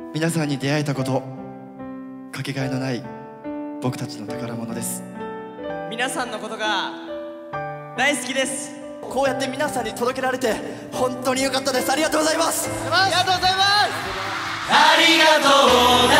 皆さんに出会えたこと、かけがえのない僕たちの宝物です。 皆さんのことが大好きです。 こうやって皆さんに届けられて本当に良かったです。ありがとうございます。 ありがとうございます。 ありがとうな